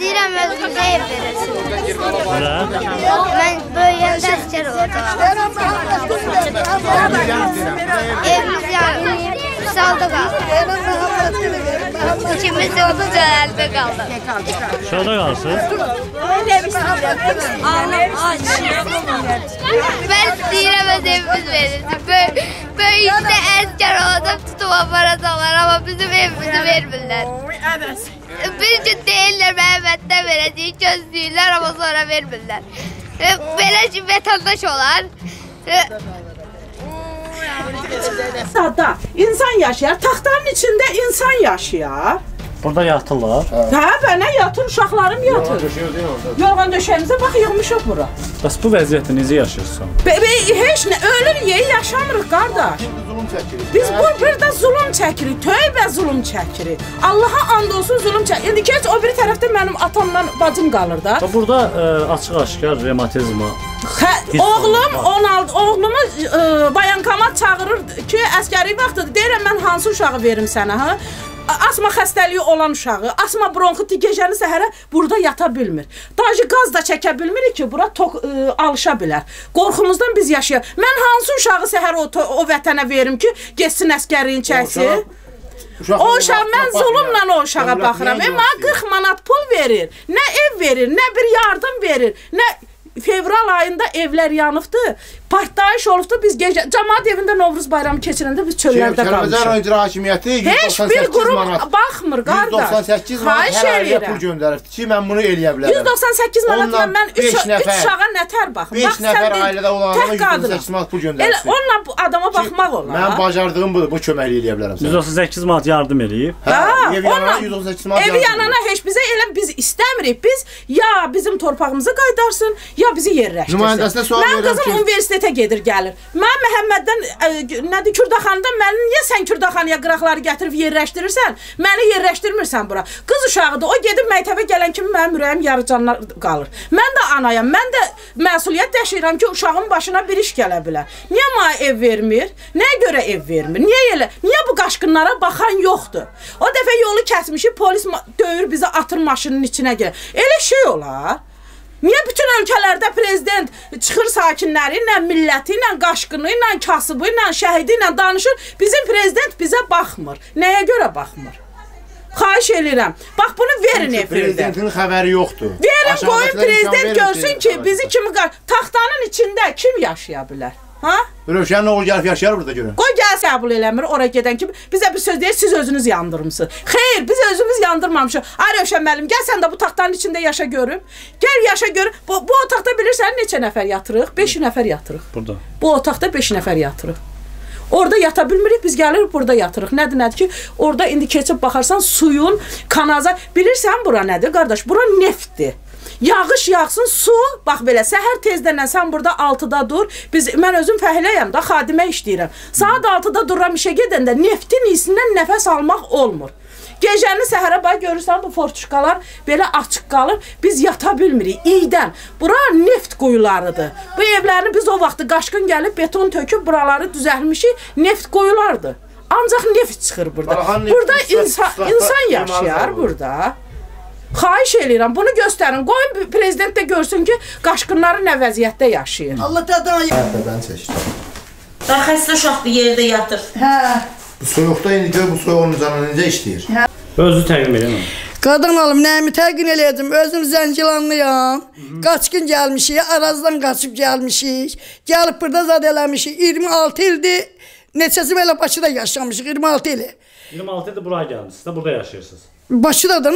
istəyirəm özümüzə ev verirsin. Mən böyüyəndə əskər olacağım. Evimiz yani salda qaldı. İkimiz de oldu cəhəldə qaldı. Şurada qalsın. Mən istəyirəm öz evimiz verirsin. Böyüyəndə əskər olacaq tutum aparacaqlar ama bizim evimizi vermirlər. Bir gün deyirlər Məhəmməddən verəcəyik, gözləyirlər ama sonra vermirlər. Belə ki vətəndaş olar. Sada insan yaşayar, taxtanın içində insan yaşayar. Burada yatırlar. Hə, bənə yatır, uşaqlarım yatır. Yorğan döşəyimizə bax, yığmışıq bura. Bəs bu vəziyyətdə necə yaşayırsan? Heç nə, ölür yeyi yaşamırıq, qardaş. Biz burada zulüm çəkirik, tövbə zulüm çəkirik. Allaha and olsun zulüm çəkirik. İndi keç o biri tərəfdə mənim atamla bacım qalır da. Burada açıq-aşkar revmatizma. Oğlumu bayankamat çağırır ki, əskəri vaxtıdır. Deyirəm, mən hansı uşağı verim sənə, ha? Asma xəstəliyi olan uşağı, asma bronxiti gecəni səhərə burada yata bilmir. Daşı qaz da çəkə bilmirik ki, bura alışa bilər. Qorxumuzdan biz yaşayaq. Mən hansı uşağı səhər o vətənə verim ki, geçsin əskəriyin çəksin? O uşaq, mən zulümlə o uşağa baxıram. Mənə 40 manat pul verir, nə ev verir, nə bir yardım verir, nə... Fevral ayında evlər yanıbdır, partlayış olubdur, biz gecə, cəmaat evində Novruz bayramı keçirəndə biz çöllərdə qalmışıq. Kəlbəcər icra hakimiyyəti 198 manat, baxmır, qardaş. 198 manat hər ailəyə pul göndərirdi ki, mən bunu eləyə bilərəm. 198 manatla mən 3 uşağa nətər baxım. 5 nəfər ailədə olanlara 198 manat pul göndərirsin. Onunla adama baxmaq olar. Mən bacardığım budur, bu köməkli eləyə bilərəm. 198 manat yardım eləyib. Ev yanana 198 manat yardım eləyib. Ev yanana heç bizə elə biz istəmirik. Biz ya bizim torpağımızı qaydarsın, ya bizi yerləşdirsin. Mən qızım universitetə gedir, gəlir. Mən Məhəmməddən, nədir, Kürdaxandan məni niyə sən Kürdaxanıya qıraqları gətirib yerləşdirirsən? Məni yerləşdirmirsən bura. Qız uşağıdır, o gedib məktəbə gələn kimi mənim ürəyim yarıcanlar qalır. Mən də anayam, mən də məsuliyyət daşıyıram ki, uşağın başına bir iş gələ bilər. Niyə mənə ev vermir? Nəyə görə ev vermir? Niyə bu qaşqınlara baxan yoxdur? O dəfə yolu kəsmişik, polis döyür bizi atır maşının içinə gəlir. Elə şey olar. Niyə bütün ölkələrdə prezident çıxır sakinləri ilə, milləti ilə, qaşqını ilə, kasıbı ilə, şəhidi ilə danışır, bizim prezident bizə baxmır. Nəyə görə baxmır? Xahiş edirəm. Bax, bunu verin efirdə. Prezidentin xəbəri yoxdur. Verin, qoyun prezident görsün ki, bizi kimi taxtanın içində kim yaşaya bilər? Rövşənin oğul gəlib yaşayar burada görün. Qoy gəl qəbul eləmir, oraya gedən kimi bizə bir söz deyir, siz özünüz yandırmısınız. Xeyr, biz özümüz yandırmamışıq. Ay Rövşən müəllim, gəl sən də bu taxtanın içində yaşa görüm. Gəl yaşa görüm. Bu otaqda bilirsən neçə nəfər yatırıq? 5 nəfər yatırıq. Burada. Bu otaqda 5 nəfər yatırıq. Orada yata bilmirik, biz gəlirik burada yatırıq. Nədir ki, orada indi keçib baxarsan suyun, kanaza, bilirsən bura nədir qardaş? Bura neftdir. Yağış yağsın, su, bax belə, səhər tezdən sən burada 6-da dur, mən özüm fəhləyəm da, xadimə işləyirəm. Saat 6-da dururam işə gedəndə neftin iyisindən nəfəs almaq olmur. Gecəni səhərə bax, görürsən bu fortuşkalar belə açıq qalır, biz yata bilmirik, iydən. Bura neft quyularıdır. Bu evlərini biz o vaxtı qaşqın gəlib, beton töküb, buraları düzəlmişik, neft quyulardır. Ancaq neft çıxır burada. Burada insan yaşayar burada. Xahiş eləyirəm, bunu göstərin. Qoyun prezident də görsün ki, qaşqınları nə vəziyyətdə yaşayır. Allah tədən çəkir. Daha xəstə uşaqdır, yerdə yatır. Bu soyuqda indi gör, bu soyuğun canı necə işləyir? Özü təqdim edin. Qadın alım, nəyimi təqdim eləyəcəm? Özüm Zəngilanlıyam. Qaçqın gəlmişik, Arazdan qaçıb gəlmişik. Gəlib burada zad eləmişik. 26 ildir, neçəsi belə Bakıda yaşamışıq, 26 ili. 26 ildir buraya gəlmişsiniz də, burada yaşayırsınız. Bakıdadan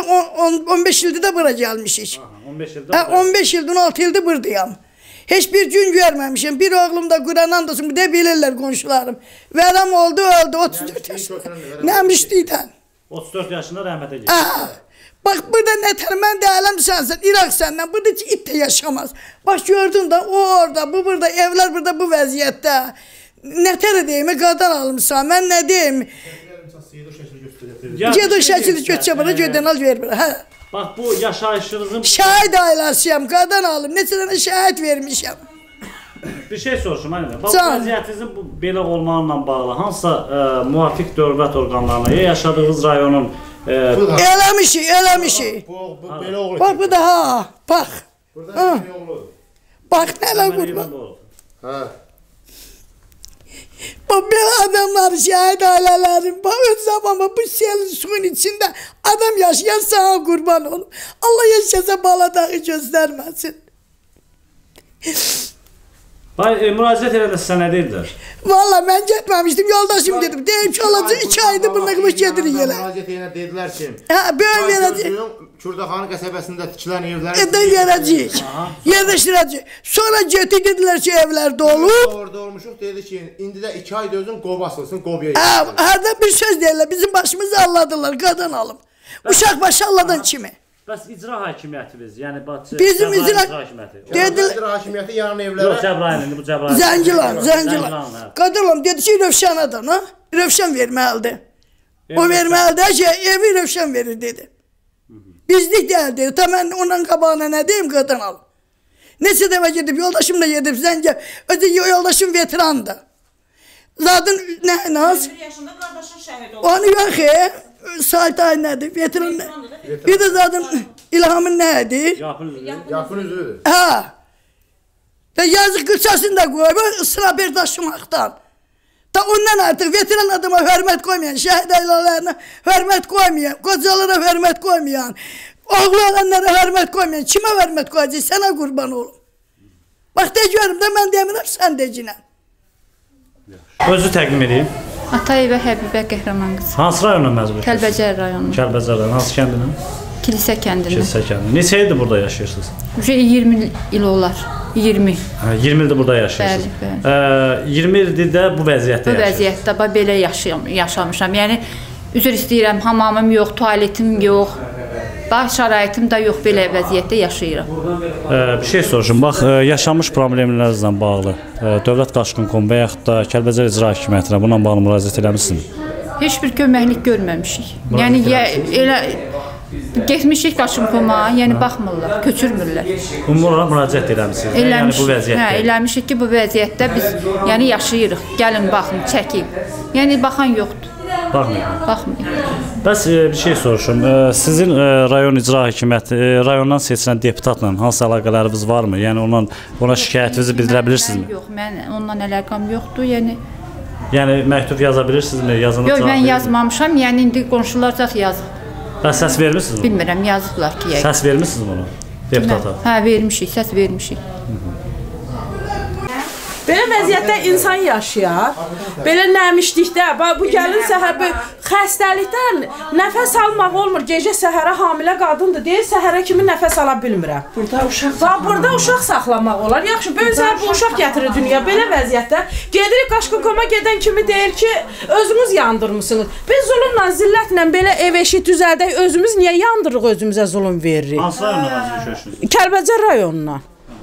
15 ildir də bura gəlmişik. 15 ildir, 16 ildir buradayam. Heç bir gün görməmişim. Bir oğlum da Quran'dan dostum, bir də bilirlər qonşularım. Vərəm oldu, öldü, 34 yaşında. Nəmişlikdən. 34 yaşında rəhmətə geçdi. Bax, burada nətər mən deyələm sənsən, İraq səndən, burada heç it də yaşamaz. Bax, gördün də, o orada, bu burada, evlər burada bu vəziyyətdə. Nətər deyim, qadan alımsan, mən nə deyim? Ged o şəkili götürə bana, gödən al, ver bana. Bax, bu yaşayışınızın... Şəhid ailəsiyəm, qadan alım, neçə dənə şəhid vermişəm. Bir şey soruşum, anne. Bax, vəziyyətinizin belə olmağıyla bağlı, hansısa müvafiq dövlət orqanlarına, ya yaşadığınız rayonun Eləmişik. Bax bu da ha, bax. Bax nələ qurban. Bax belə adamlar, şəhid ailələrim, bax öz zamanı bu selin suyun içində adam yaşayan sana qurban olum. Allah yaşasa baladağı göstərməsin. Müraciət elədə sizə nə deyirlər? Valla mən getməmişdim, yoldaşım dedim. Deyim ki, olacaq 2 aydır bununla qımış gedirik elə. Müraciət elə dedilər ki, böyük verəcək. Kürdaxanı qəsəbəsində tikilən evləri verəcək, yerləşdirəcək. Sonra getdi, dedilər ki, evlər dolub. Orada olmuşuq, dedi ki, indi də 2 ayda özün qov asılsın, qovya yedin. Hərdə bir söz deyirlər, bizim başımızı alladılar, qadan alım. Uşaq başı alladan kimi. Bəs icra hakimiyyətimiz, yəni bizim icra hakimiyyəti yanan evlərə... Yox, Cəbrayil'in, bu Cəbrayil. Zəngilan. Qadıram, dedi ki, Rövşanadan, ha? Rövşan verməlidir. O verməlidir ki, evi Rövşan verir, dedi. Bizlik deyil, dedi. Ta mən ondan qabağına nə deyim, qadan alım. Neçə dəfə gedib, yoldaşımla gedib, Zəngə, özü yoldaşım veterandır. Zaten nə, Naz? 21 yaşında qardaşın şəhid oldu. Onu yox, Sait ay nədir, veteran nədir? Bir də zaten İlhamın nədir? Yapın üzrüdür. Ha. Yazıq qıçasını da qoyub, ısraber daşımaqdan. Da ondan artıq veteran adama hörmət qoymayan, şəhid ailələrine hörmət qoymayan, qocalara hörmət qoymayan, oğlu olanlara hörmət qoymayan, kimə hörmət qoyacaq, sənə qurban olum. Bax, de görüm də, mən demirəm, sən decinəm. Özü təqdim edeyim. Atayevə Həbibə Qəhrəman qızı. Hansı rayonun məzbur? Kəlbəcər rayonu. Kəlbəcər rayonu. Hansı kəndinin? Kilisə kəndinin. Kilisə kəndinin. Neçə ildir burada yaşayırsınız? 20 il olar. 20. 20 ildir burada yaşayırsınız. Bəli. 20 ildir də bu vəziyyətdə yaşayırsınız. Bu vəziyyətdə belə yaşamışam. Yəni, üzr istəyirəm, hamamım yox, tualetim yox. Bax, şəraitim də yox, belə vəziyyətdə yaşayıram. Bir şey soruşum, bax, yaşamış problemlərinizlə bağlı Dövlət Qaçqın Komu və yaxud da Kəlbəcər İcra Hakimiyyətinə bununla bağlı müraciət eləmişsiniz? Heç bir köməklik görməmişik. Yəni, elə getmişik Qaçqın Koma, yəni baxmırlar, köçürmürlər. Bunlara müraciət eləmişsiniz, yəni bu vəziyyətdə? Hə, eləmişik ki, bu vəziyyətdə biz yəni yaşayırıq, gəlin, baxın, çəkin. Yəni, baxan yoxdur. Baxmıyor. Bəs bir şey soruşum, sizin rayon icra hakimiyyəti, rayondan seçilən deputatla hansı əlaqələriniz varmı? Yəni ona şikayətinizi bildirə bilirsinizmi? Yox, mən ondan əlaqəm yoxdur, yəni. Yəni məktub yaza bilirsinizmi? Yox, mən yazmamışam, yəni indi qonşular zat yazıb. Bəs səs vermişsiniz mi? Bilmirəm, yazıblar ki, yəni. Səs vermişsiniz bunu, deputata? Hə, vermişik, səs vermişik. Belə vəziyyətdə insan yaşayar, belə nəmişlikdə, bu gəlin səhər xəstəlikdən nəfəs almaq olmur, gecə səhərə hamilə qadındır, deyir, səhərə kimi nəfəs ala bilmirəm. Burada uşaq saxlamaq olar, yaxşı, böyük səhər bu uşaq gətirir dünya, belə vəziyyətdə gedirik Qaçqın Koma gedən kimi deyir ki, özünüz yandırmışsınız. Biz zulümlə, zillətlə belə ev eşik düzəldək, özümüz niyə yandırırıq, özümüzə zulüm veririk? Hansı rayonuna köçürsünüz? Kəlbəcər rayonuna.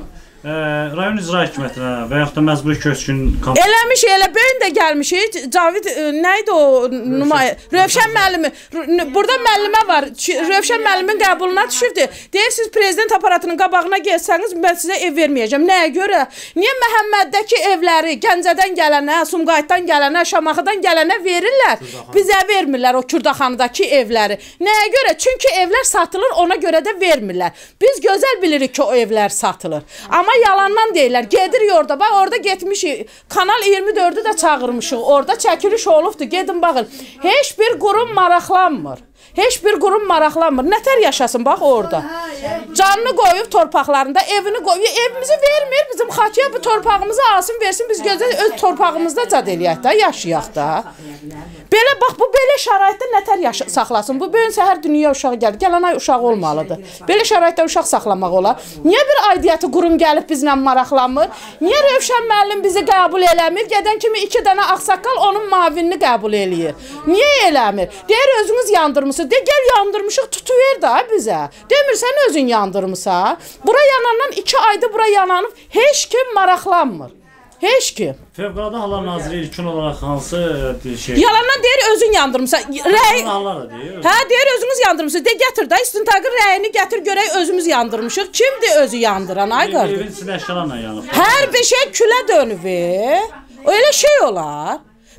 Rayon icra hakimiyyətinə və yaxud da məcburi köçkün... Eləmişik, elə böyün də gəlmişik. Cavid, nə idi o nümayə? Rövşən müəllimi. Burada müəllimə var. Rövşən müəllimin qəbuluna düşürdü. Deyir, siz prezident aparatının qabağına gelsəniz, mən sizə ev verməyəcəm. Nəyə görə? Niyə Məhəmməddəki evləri Gəncədən gələnə, Sumqayıtdan gələnə, Şamaxıdan gələnə verirlər? Bizə vermirlər o Kürdaxanıdakı evləri. Nəyə görə? Çünki evlər satılır, ona görə də vermirlər. Biz gözəl bilirik ki, o evlər satılır. Amma yalandan deyirlər, gedirik orada, bax orada getmişik, Kanal 24-ü də çağırmışıq, orada çəkiliş olubdur, gedin baxın, heç bir qurum maraqlanmır. Heç bir qurum maraqlanmır. Nətər yaşasın, bax orada. Canını qoyub torpaqlarında, evini qoyub, evimizi vermir, bizim xatiyə bu torpağımızı alsın, versin, biz gözəl öz torpağımızda cad eləyək də, yaşayaq da. Belə, bax, bu belə şəraitdə nətər saxlasın? Bu böyün səhər dünya uşağı gəlir, gələn ay uşağı olmalıdır. Belə şəraitdə uşaq saxlamaq olar. Niyə bir aidiyyəti qurum gəlib bizlə maraqlanmır? Niyə Rövşən müəllim bizi qəbul eləmir? Gedən kimi 2 dənə ağsaqqal onun mavinini qəbul eləyir. Niyə eləmir? Deyir, özünüz yandırmışsınız. De, gəl yandırmışıq, tutuver da bizə. Demirsən, özün yandırmışsan. Bura yanandan 2 ayda bura yananıb, heç kim maraqlanmır. Heç kim. Fövqəladə Hallar Naziri ilkin olaraq hansı şey... Yalandan deyir, özün yandırmışsan. Hallar da deyir. Hə, deyir, özünüz yandırmışsınız. De, gətir da, istintaqın rəyini gətir, görək özümüz yandırmışıq. Kimdir özü yandıran, ay qardır? Evin içində əşyalarla yanıb. Hər bir şey külə dönüb. Öyle şey olar.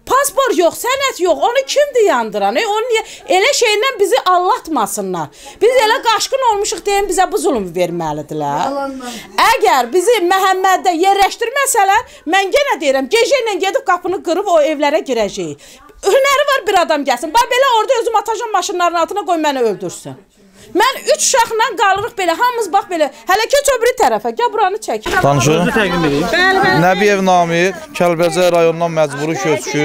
Pasport yox, sənət yox. Onu kimdir yandıran? Onu niyə elə şeylə bizi allatmasınlar? Biz elə qaşqın olmuşuq deyən bizə bu zulmü verməlidirlər. Əgər bizi Məhəmməddə yerləşdirməsələr, mən yenə deyirəm, gecə ilə gedib qapını qırıb o evlərə girəcəyik. Hünəri var bir adam gəlsin. Bax belə orada özüm atacağım maşınların altına qoy məni öldürsün. Mən 3 uşaqla qalırıq belə, hamımız bax belə. Hələ keç o biri tərəfə, gəl buranı çək. Danışın. Nəbiyev Namiq, Kəlbəcər rayonundan məcburi köçkü.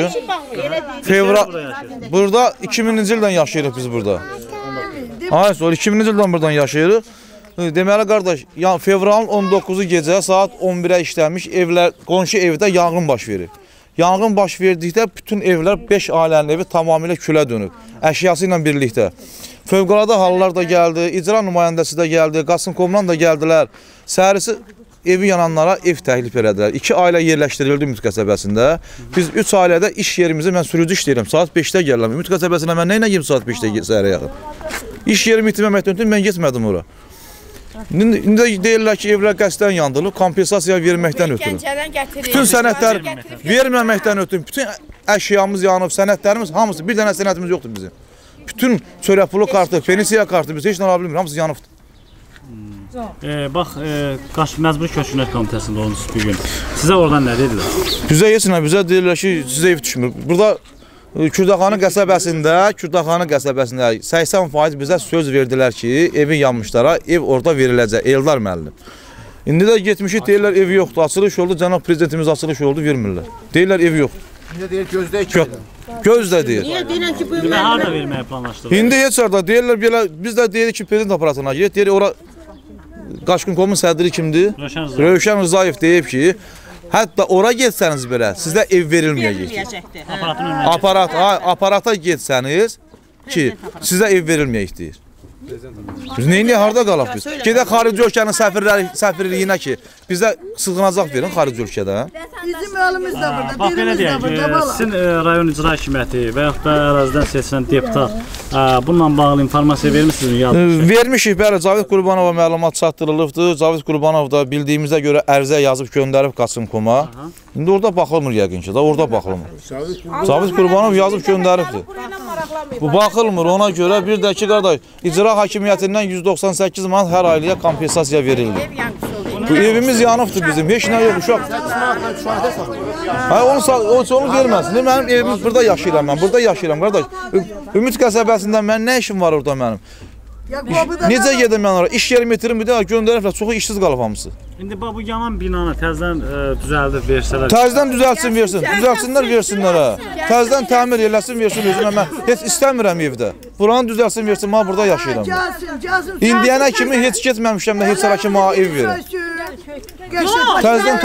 Burada 2000-ci ildən yaşayırıq biz burada. Hayır, sonra 2000-ci ildən buradan yaşayırıq. Deməli qardaş, fevralın 19-u gecə saat 11-ə işləmiş evlər, qonşu evdə yanğın baş verir. Yanğın baş verdikdə bütün evlər 5 ailənin evi tamamilə külə dönüb. Əşyası ilə birlikdə. Fövqəladə hallar da gəldi, icra nümayəndəsi də gəldi, Qasımkomdan da gəldilər. Səhərisi evi yananlara ev təklif elədilər. 2 ailə yerləşdirildi Ümid qəsəbəsində. Biz 3 ailədə iş yerimizi, mən sürücü işləyirəm, saat 5-də gəlirəm. Ümid qəsəbəsində mən nə ilə yiyim saat 5-də səhərə yaxın? İş yerimi itirməməkdən ötürü mən getmədim ora. İndi də deyirlər ki, evlər qəsdən yandırılıb, kompensasiya verməkdən ötürü. Bütün sənədlər verməməkdən ötürü, bütün əşyamız yanıb, sənədlərimiz hamısı, bir dənə sənədimiz yoxdur bizim. Bütün çörək pulu kartı, pensiya kartı, biz heç nə ala bilmirik, hamısı yanıbdır. Bax, məcburi köçkünlər komitəsində olmuşsunuz bir gün. Sizə oradan nə dedilər? Bizə heç nə, bizə deyirlər ki, sizə ev düşmür. Burada Kürdəxanı qəsəbəsində 80% bizə söz verdilər ki, evi yanmışlara ev orada veriləcək, Eldar müəllim. İndi də getmişik, deyirlər evi yoxdur, açılış oldu, cənab prezidentimiz açılış oldu, vermirlər. Deyirlər evi yoxdur. İndi deyir, gözləyək. Gözlə deyir. Niyə deyirən ki, bu evlər harada verməyə planlaşdırılır? İndi heç arada deyirlər, belə, biz də deyirik ki, prezident aparatına girir, deyir, ora Qaşqınkomun sədri kimdir? Rövşən Rızayev deyib ki, hətta ora getsəniz belə, sizə ev verilməyəcəkdir. Aparata getsəniz ki, sizə ev verilməyəcək deyir. Biz neyini harada qalaq biz? Gedək xarici ölkənin səfirliyinə ki, bizə sığınacaq verin xarici ölkədən. Bizim ölümüz də burada, bax, belə deyək, sizin rayon icra hakimiyyəti və yaxud da ərazidən seçilən deputat bununla bağlı informasiya vermişsiniz? Vermişik, bəli, Cavid Qurbanova məlumat çatdırılıbdır. Cavid Qurbanov da bildiyimizə görə ərizə yazıb göndərib Qasımkoma. İndi orada baxılmır yəqin ki, orada baxılmır. Cavid Qurbanov yazıb göndəribdir. Bu baxılmır, ona görə bir də ki, qardaş, icra hakimiyyətindən 198 manat hər ailəyə kompensasiya verildi. Bu evimiz yanıbdır bizim, heç nə yox, uşaq. Onu verməsin, mənim evimiz burada yaşayıram mən, burada yaşayıram, qardaş. Ümid qəsəbəsində mən nə işim var orada mənim? Necə gedim mən oraya? İş yerimi itirim, bir də göndəriblər, çoxu işsiz qalıb hamısı. İndi bu yaman binanı təzədən düzəldib versələr. Təzədən düzəltsin versin, düzəltsinlər versinlər. Təzədən təmir eləsin versin özümə, mən heç istəmirəm evdə. Buranı düzəltsin versin, mən burada yaşayıram. İndiyənə kimi heç getməmişəm də heç ara kimi ev verin. Təzədən